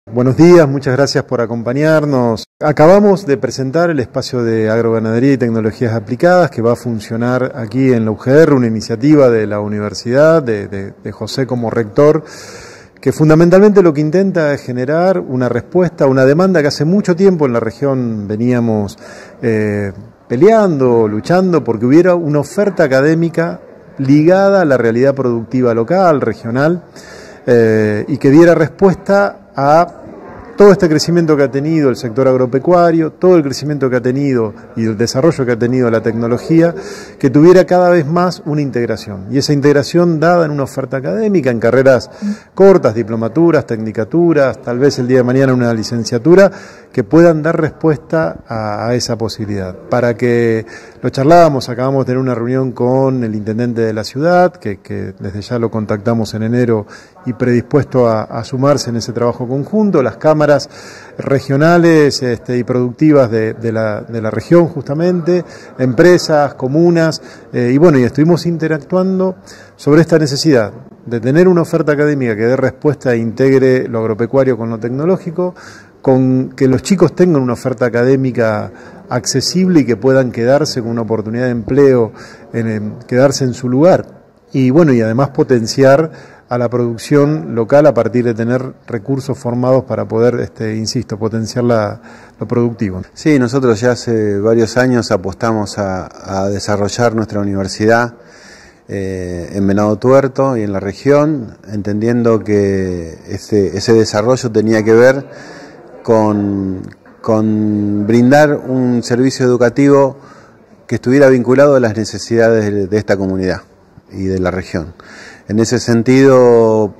Buenos días, muchas gracias por acompañarnos. Acabamos de presentar el espacio de agroganadería y tecnologías aplicadas que va a funcionar aquí en la UGR, una iniciativa de la universidad, de José como rector, que fundamentalmente lo que intenta es generar una respuesta a una demanda que hace mucho tiempo en la región veníamos peleando, luchando, porque hubiera una oferta académica ligada a la realidad productiva local, regional, y que diera respuesta a todo este crecimiento que ha tenido el sector agropecuario, todo el crecimiento que ha tenido y el desarrollo que ha tenido la tecnología, que tuviera cada vez más una integración. Y esa integración dada en una oferta académica, en carreras cortas, diplomaturas, tecnicaturas, tal vez el día de mañana una licenciatura, que puedan dar respuesta a esa posibilidad. Para que lo charlábamos, acabamos de tener una reunión con el intendente de la ciudad, que desde ya lo contactamos en enero y predispuesto a sumarse en ese trabajo conjunto, las cámaras regionales y productivas de la región justamente, empresas, comunas, y estuvimos interactuando sobre esta necesidad de tener una oferta académica que dé respuesta e integre lo agropecuario con lo tecnológico, con que los chicos tengan una oferta académica accesible y que puedan quedarse con una oportunidad de empleo, quedarse en su lugar, y además potenciar a la producción local a partir de tener recursos formados para poder, insisto, potenciar lo productivo. Sí, nosotros ya hace varios años apostamos a desarrollar nuestra universidad en Venado Tuerto y en la región, entendiendo que ese desarrollo tenía que ver con brindar un servicio educativo que estuviera vinculado a las necesidades de esta comunidad y de la región. En ese sentido,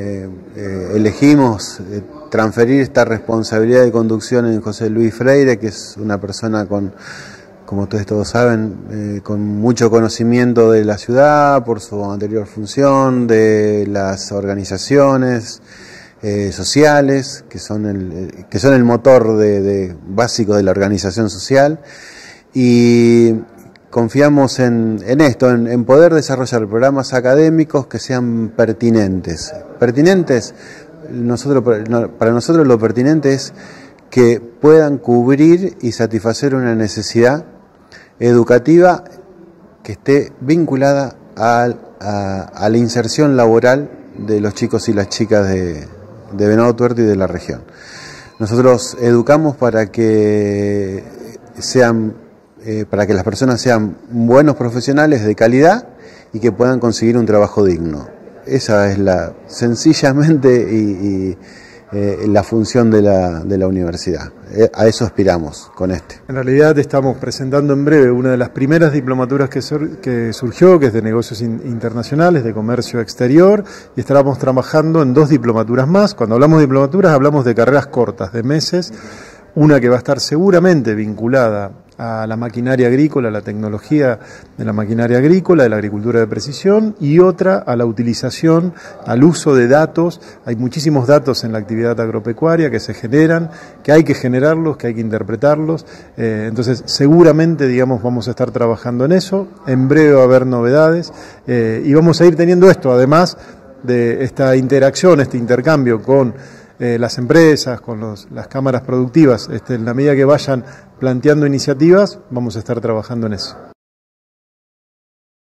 elegimos transferir esta responsabilidad de conducción en José Luis Freire, que es una persona como ustedes todos saben, con mucho conocimiento de la ciudad por su anterior función, de las organizaciones sociales, que son el motor básico de la organización social, y confiamos en esto, en poder desarrollar programas académicos que sean pertinentes. Para nosotros lo pertinente es que puedan cubrir y satisfacer una necesidad educativa que esté vinculada a la inserción laboral de los chicos y las chicas de Venado Tuerto y de la región. Nosotros educamos para que las personas sean buenos profesionales de calidad y que puedan conseguir un trabajo digno. Esa es sencillamente la función de la universidad. A eso aspiramos con este. En realidad estamos presentando en breve una de las primeras diplomaturas que surgió, que es de negocios internacionales, de comercio exterior, y estábamos trabajando en 2 diplomaturas más. Cuando hablamos de diplomaturas hablamos de carreras cortas, de meses, una que va a estar seguramente vinculada a la maquinaria agrícola, a la tecnología de la maquinaria agrícola, de la agricultura de precisión, y otra a la utilización, al uso de datos. Hay muchísimos datos en la actividad agropecuaria que se generan, que hay que generarlos, que hay que interpretarlos. Entonces, seguramente, vamos a estar trabajando en eso. En breve va a haber novedades y vamos a ir teniendo esto, además de esta interacción, este intercambio con las empresas, con las cámaras productivas. En la medida que vayan planteando iniciativas, vamos a estar trabajando en eso.